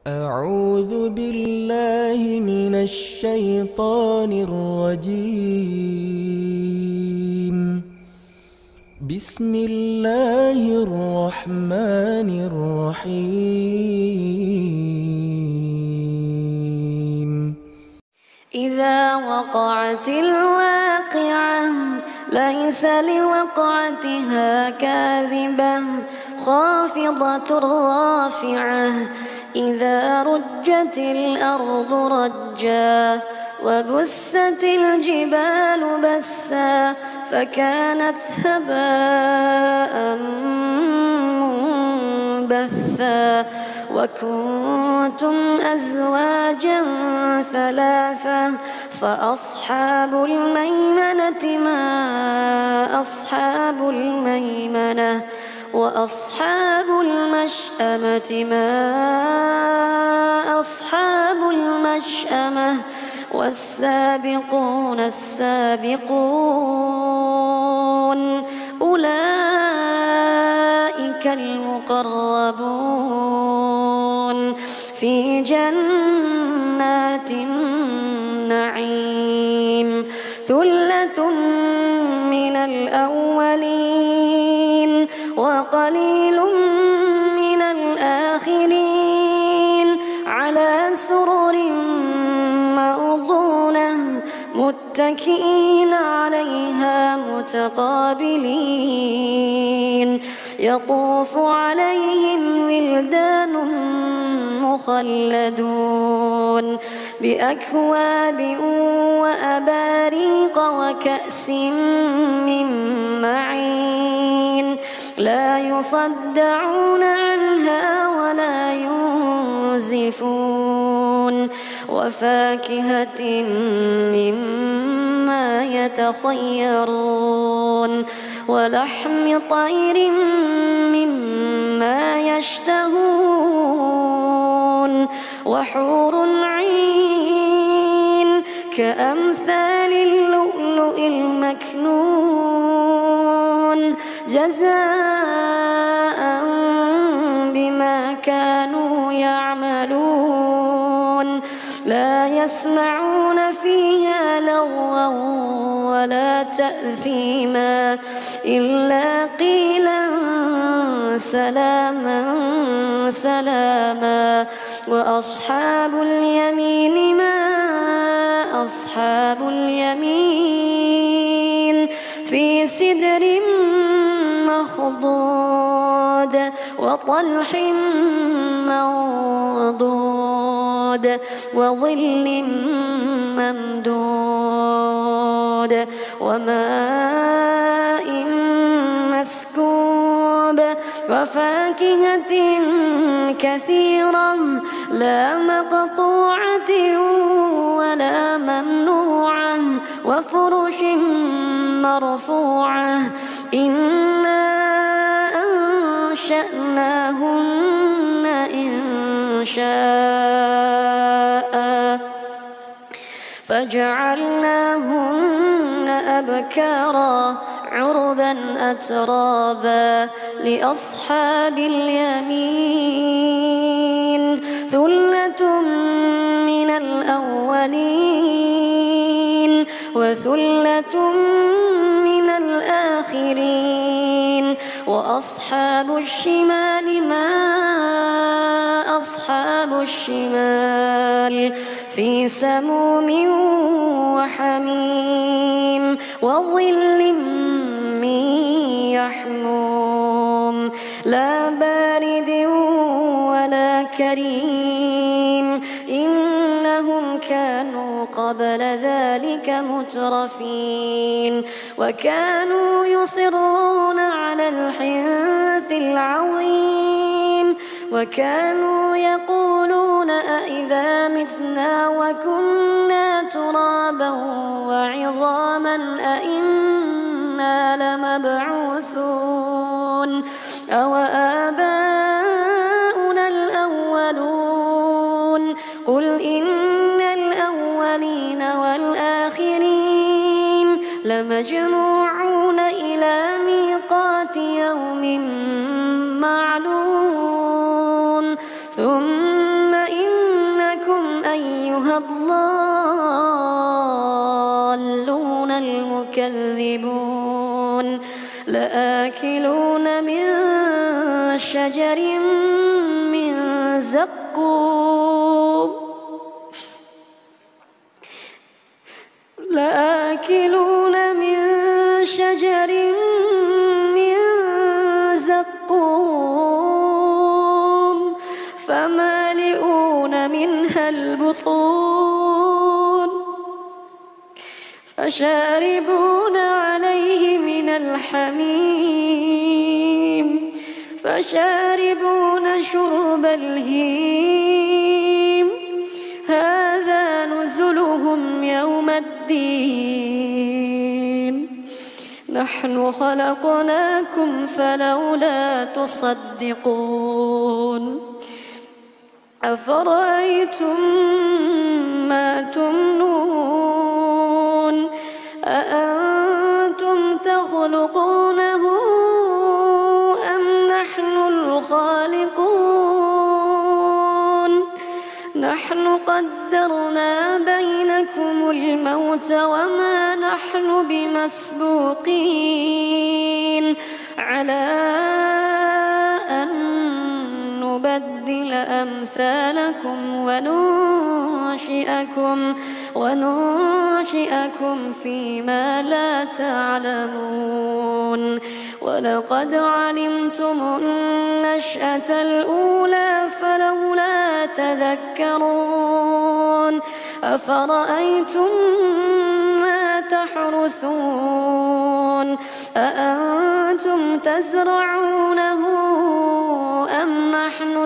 أعوذ بالله من الشيطان الرجيم. بسم الله الرحمن الرحيم. إذا وقعت الواقعة ليس لوقعتها كاذبة خافضة رافعة إذا رجت الأرض رجا وبست الجبال بسا فكانت هباء منبثا وكنتم أزواجا ثلاثة فأصحاب الميمنة ما أصحاب الميمنة وأصحاب المشأمة ما أصحاب المشأمة والسابقون السابقون أولئك المقربون في جنات النعيم ثلة من الأولين وقليل من الآخرين على سرر موضونة متكئين عليها متقابلين يطوف عليهم ولدان مخلدون بأكواب وأباريق وكأس من معين لا يصدعون عنها ولا ينزفون وفاكهة مما يتخيرون ولحم طير مما يشتهون وحور عين كأمثال اللؤلؤ المكنون جزاء بما كانوا يعملون لا يسمعون فيها لغوا ولا تأثيما إلا قيلا سلاما سلاما وأصحاب اليمين ما أصحاب اليمين في سدر مخضود وطلح منضود وظل ممدود وماء مسكوب وفاكهة كثيرة لا مقطوعة ولا ممنوعة وفرش مرفوعة إنا أنشأناهن إنشاء فجعلناهن أبكارا عربا أترابا لأصحاب اليمين ثلة من الأولين وثلة من الآخرين وأصحاب الشمال ما أصحاب الشمال في سموم وحميم وظل من يحموم لا بارد ولا كريم إنهم كانوا قبل ذلك مترفين وكانوا يصرون على الحنث العظيم وكانوا يقولون أإذا متنا وكنا ترابا وعظاما أإنا لمبعوثون أو آباؤنا الأولون قل إن الأولين والآخرين لمجموعون إلى ميقات يوم معلوم ثم أيها الضالون المكذبون لآكلون من شجر من زقوم لآكلون من شجر من زقوم فمالئون منها البطون فشاربون عليه من الحميم فشاربون شرب الهيم هذا نزلهم يوم الدين نحن خلقناكم فلولا تصدقون أفرأيتم ما تمنون أأنتم تخلقونه أم نحن الخالقون نحن قدرنا بينكم الموت وما نحن بمسبوقين على أن نبدل أمثالكم وننشئكم فيما لا تعلمون ولقد علمتم النشأة الأولى فلولا تذكرون أفرأيتم ما تحرثون أأنتم تزرعونه أم نحن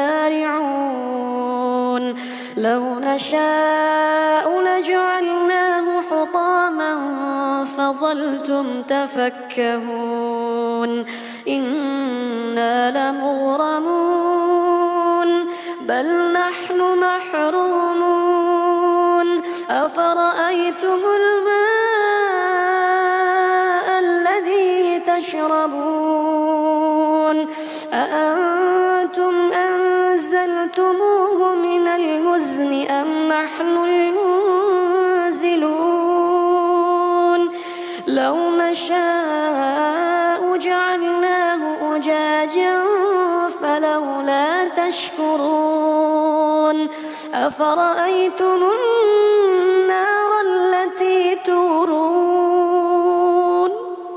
الزارعون لو نشاء لجعلناه حطاما فظلتم تفكهون إنا لمغرمون بل نحن محرومون أفرأيتم الماء الذي تشربون أأنتم أنزلتموه من المزن أم نحن المنزلون لو نشاء جعلناه أجاجا فلولا تشكرون أفرأيتم النار التي تورون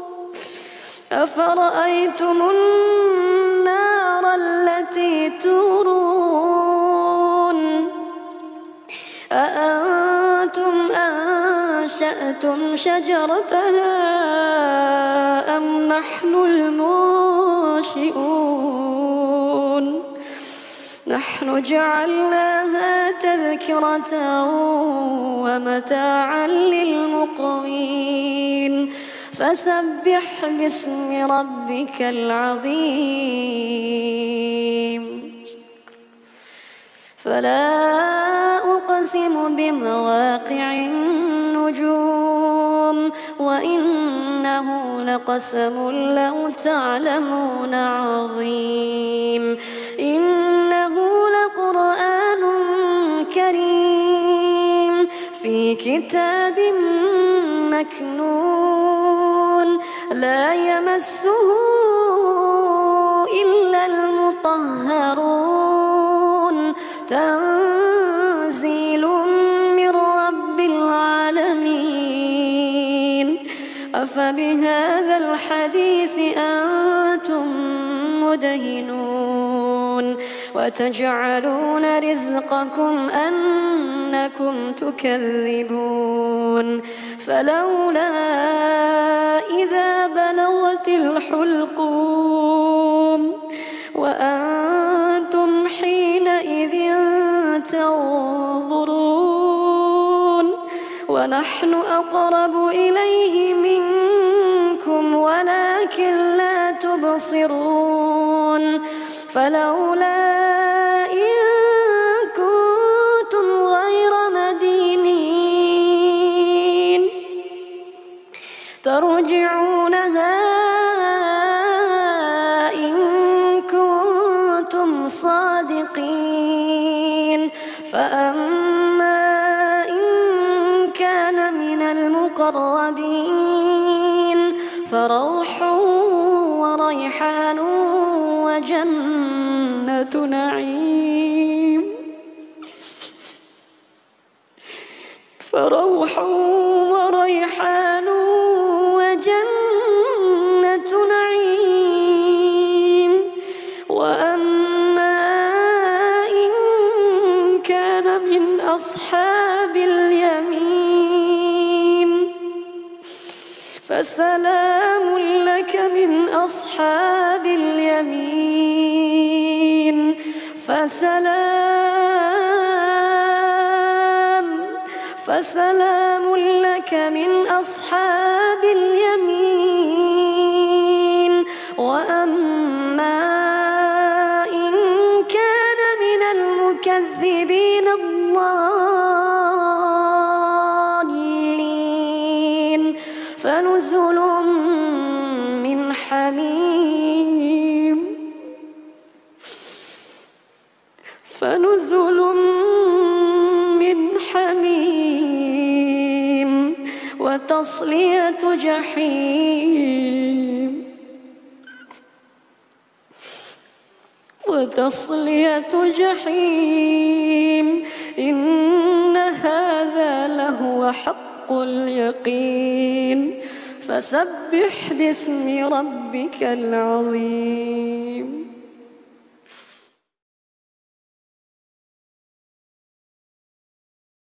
أفرأيتم النار التي تورون أأنتم أنشأتم شجرتها أم نحن المنشئون نحن جعلناها تذكرة ومتاعا للمقوين فسبح باسم ربك العظيم فلا أقسم بمواقع النجوم وإنه لقسم لو تعلمون عظيم إنه لقرآن كريم في كتاب مكنون لا يمسه إلا المطهرون تنزيل من رب العالمين أفبهذا الحديث أنتم مدهنون وتجعلون رزقكم أنكم تكذبون فلولا إذا بلغت الحلقوم وأنتم حينئذ تنظرون ونحن أقرب إليه منكم ولكن لا تبصرون فلولا إن كنتم غير مدينين ترجعونها إن كنتم صادقين فأما المقربين فروح وريحان وجنة نعيم فروح وريحان وجنة نعيم وأما إن كان من أصحاب اليمين فسلام لك من أصحاب اليمين فسلام لك من أصحاب اليمين وأما إن كان من المكذبين الضالين فنزل من حميم وتصلية جحيم إن هذا لهو حق اليقين فسبح باسم ربك العظيم.